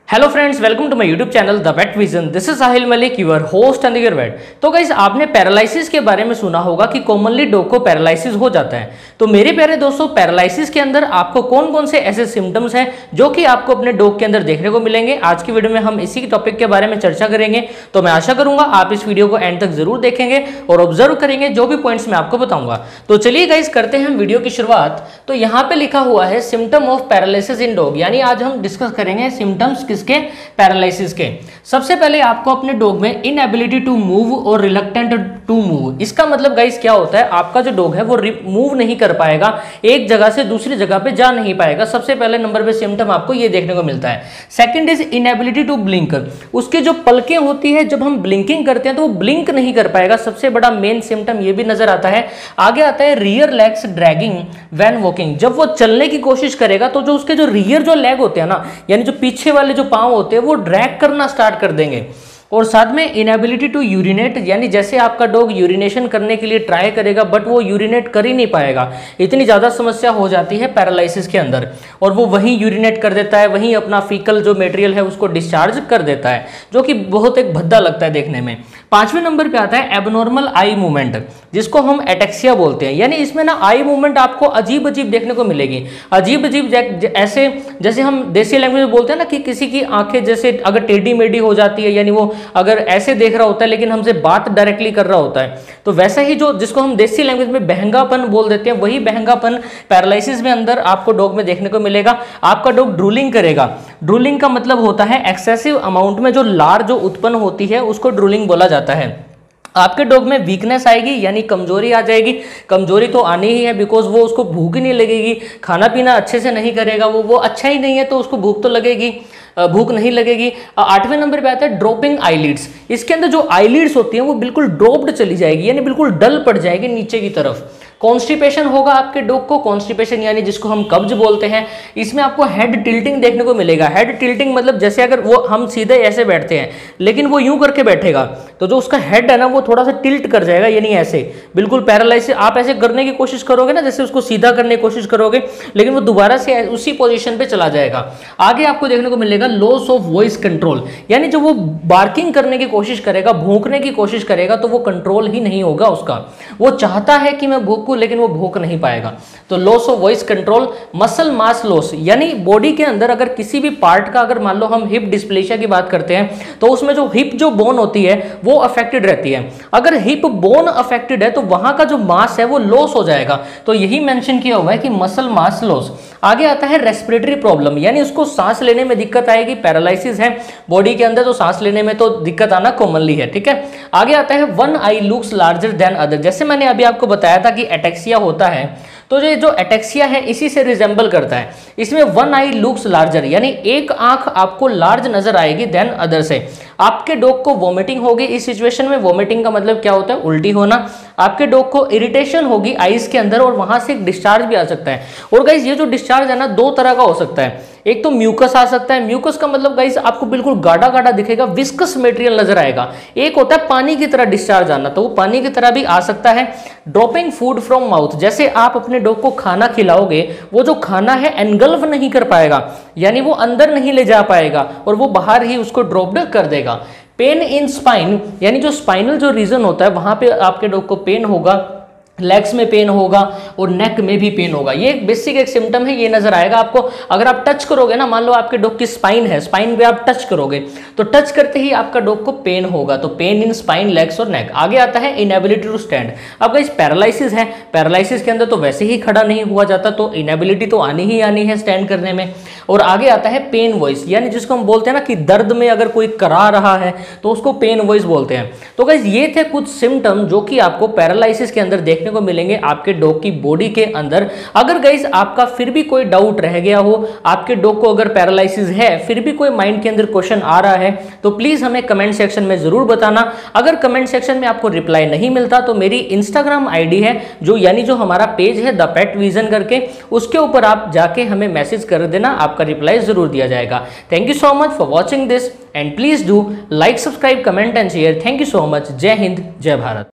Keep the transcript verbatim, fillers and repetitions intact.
Hello friends, welcome to my YouTube channel the vet vision. This is Sahil Malik, your host and your vet. तो guys, आपने paralysis के बारे में सुना होगा कि कॉमनली डॉग को पैरालिसिस हो जाता है। तो मेरे प्यारे दोस्तों, पैरालिसिस के अंदर आपको कौन कौन से ऐसे सिम्टम्स हैं जो कि आपको अपने डॉग के अंदर देखने को मिलेंगे, आज की वीडियो में हम इसी टॉपिक के बारे में चर्चा करेंगे। तो मैं आशा करूंगा आप इस वीडियो को एंड तक जरूर देखेंगे और ऑब्जर्व करेंगे जो भी पॉइंट्स मैं आपको बताऊंगा। तो चलिए गाइस, करते हैं हम वीडियो की शुरुआत। तो यहाँ पे लिखा हुआ है symptom of paralysis in dog, यानी आज हम डिस्कस करेंगे सिम्टम्स किसके, पैरालिसिस के। सबसे पहले आपको अपने डॉग में इनएबिलिटी टू मूव और रिलक्टेंट टू मूव, इसका मतलब गाइस क्या होता है, आपका जो डॉग है वो मूव नहीं कर पाएगा, एक जगह से दूसरी जगह पे जा नहीं पाएगा। सबसे पहले नंबर पे सिम्टम आपको ये देखने को मिलता है। Second is inability to blink, उसकी जो पलकें होती है जब हम ब्लिंकिंग करते हैं तो वो ब्लिंक नहीं कर पाएगा, सबसे बड़ा मेन सिम्टम ये भी नजर आता है। आगे आता है rear legs dragging when walking, जब वो चलने की कोशिश करेगा तो जो उसके जो रियर जो लेग होते हैं ना, यानी जो पीछे वाले जो पांव होते हैं वो ड्रैग करना स्टार्ट कर देंगे। और साथ में इनएबिलिटी टू यूरिनेट, यानी जैसे आपका डॉग यूरिनेशन करने के लिए ट्राई करेगा बट वो यूरिनेट कर ही नहीं पाएगा, इतनी ज़्यादा समस्या हो जाती है पैरालिसिस के अंदर, और वो वहीं यूरिनेट कर देता है, वहीं अपना फीकल जो मटेरियल है उसको डिस्चार्ज कर देता है, जो कि बहुत एक भद्दा लगता है देखने में। पांचवें नंबर पे आता है एबनॉर्मल आई मूवमेंट, जिसको हम एटेक्सिया बोलते हैं, यानी इसमें ना आई मूवमेंट आपको अजीब अजीब देखने को मिलेगी। अजीब अजीब ऐसे, जैसे हम देसी लैंग्वेज में बोलते हैं ना कि किसी की आंखें जैसे अगर टेढ़ी मेढ़ी हो जाती है, यानी वो अगर ऐसे देख रहा होता है लेकिन हमसे बात डायरेक्टली कर रहा होता है, तो वैसा ही जो जिसको हम देसी लैंग्वेज में बहंगापन बोल देते हैं, वही बहंगापन पैरालिसिस में अंदर आपको डॉग में देखने को मिलेगा। आपका डॉग ड्रूलिंग करेगा। ड्रूलिंग का मतलब होता है एक्सेसिव अमाउंट में जो लार जो उत्पन्न होती है उसको ड्रूलिंग बोला जाता है। आपके डॉग में वीकनेस आएगी, यानी कमजोरी आ जाएगी। कमजोरी तो आनी ही है, बिकॉज वो उसको भूख ही नहीं लगेगी, खाना पीना अच्छे से नहीं करेगा, वो वो अच्छा ही नहीं है तो उसको भूख तो लगेगी, भूख नहीं लगेगी। आठवें नंबर पे आता है ड्रॉपिंग आईलिड्स, इसके अंदर जो आईलिड्स होती हैं वो बिल्कुल ड्रॉप्ड चली जाएगी, यानी बिल्कुल डल पड़ जाएगी नीचे की तरफ। कॉन्स्टिपेशन होगा आपके डॉग को, कॉन्स्टिपेशन यानी जिसको हम कब्ज बोलते हैं। इसमें आपको हेड टिल्टिंग देखने को मिलेगा। हेड टिल्टिंग मतलब जैसे अगर वो हम सीधे ऐसे बैठते हैं लेकिन वो यूं करके बैठेगा तो जो उसका हेड है ना वो थोड़ा सा टिल्ट कर जाएगा, यानी ऐसे बिल्कुल पैरालाइसिस। आप ऐसे करने की कोशिश करोगे ना, जैसे उसको सीधा करने की कोशिश करोगे, लेकिन वो दोबारा से उसी पोजीशन पे चला जाएगा। आगे आपको देखने को मिलेगा लॉस ऑफ वॉइस कंट्रोल, यानी जब वो बार्किंग करने की कोशिश करेगा, भौंकने की कोशिश करेगा, तो वो कंट्रोल ही नहीं होगा उसका। वो चाहता है कि मैं भौंकूं लेकिन वो भूख नहीं पाएगा, तो loss of voice control. Muscle mass loss, यानी बॉडी के अंदर अगर किसी भी पार्ट का, अगर मान लो हम हिप डिस्प्लेशिया की बात करते हैं तो उसमें जो हिप जो बोन होती है वो अफेक्टेड रहती है। अगर हिप बोन अफेक्टेड है तो वहां का जो मास है वो लॉस हो जाएगा, तो यही मेंशन किया हुआ है कि मसल मास लॉस। आगे आता है रेस्पिरेटरी प्रॉब्लम, यानी उसको सांस लेने में दिक्कत आएगी। पैरालिसिस है बॉडी के अंदर तो सांस लेने में तो दिक्कत आना कॉमनली है, ठीक है। आगे आता है one eye looks larger than other, जैसे मैंने अभी आपको बताया था कि एटेक्सिया होता है, तो ये जो एटेक्सिया है इसी से रिजेंबल करता है। इसमें वन आई लुक्स लार्जर, यानी एक आंख आपको लार्ज नजर आएगी देन अदर से। आपके डॉग को वॉमिटिंग होगी इस सिचुएशन में। वॉमिटिंग का मतलब क्या होता है, उल्टी होना। आपके डॉग को इरिटेशन होगी आईज के अंदर और वहां से एक डिस्चार्ज भी आ सकता है। और गाइस, ये जो डिस्चार्ज है ना दो तरह का हो सकता है। एक तो म्यूकस आ सकता है। म्यूकस का मतलब गाइस आपको बिल्कुल गाढ़ा गाढ़ा दिखेगा, विस्कस मटेरियल नजर आएगा। एक होता है पानी की तरह डिस्चार्ज आना, तो वो पानी की तरह भी आ सकता है। ड्रॉपिंग फूड फ्रॉम माउथ, जैसे आप अपने डॉग को खाना खिलाओगे, वो जो खाना है एनगल्फ नहीं कर पाएगा, यानी वो अंदर नहीं ले जा पाएगा और वो बाहर ही उसको ड्रॉप्ड कर देगा। पेन इन स्पाइन, यानी जो स्पाइनल जो रीजन होता है वहां पे आपके डॉग को पेन होगा, लेग्स में पेन होगा और नेक में भी पेन होगा। ये एक बेसिक एक सिम्टम है, ये नजर आएगा आपको। अगर आप टच करोगे ना, मान लो आपके डॉग की स्पाइन है, स्पाइन पे आप टच करोगे तो टच करते ही आपका डॉग को पेन होगा, तो पेन इन स्पाइन, लेग्स और नेक। आगे आता है इनएबिलिटी टू स्टैंड। अब गाइस पैरालिसिस है, पैरालिसिस के अंदर तो वैसे ही खड़ा नहीं हुआ जाता, तो इनएबिलिटी तो आनी ही आनी है स्टैंड करने में। और आगे आता है पेन वॉइस, यानी जिसको हम बोलते हैं ना कि दर्द में अगर कोई करा रहा है तो उसको पेन वॉइस बोलते हैं। तो गाइस ये थे कुछ सिम्टम जो कि आपको पैरालिसिस के अंदर देखने को मिलेंगे आपके डॉग की बॉडी के अंदर। अगर गाइस आपका फिर भी कोई डाउट रह गया हो, आपके डॉग को अगर पैरालिसिस है, फिर भी कोई माइंड के अंदर क्वेश्चन आ रहा है, तो प्लीज हमें कमेंट सेक्शन में जरूर बताना। अगर कमेंट सेक्शन में आपको रिप्लाई नहीं मिलता तो मेरी इंस्टाग्राम आईडी है, जो यानी जो हमारा पेज है द पेट विजन करके, उसके ऊपर आप जाके हमें मैसेज कर देना, आपका रिप्लाई जरूर दिया जाएगा। Thank you so much for watching this and please do like, subscribe, comment and share. Thank you so much. जय हिंद, जय भारत।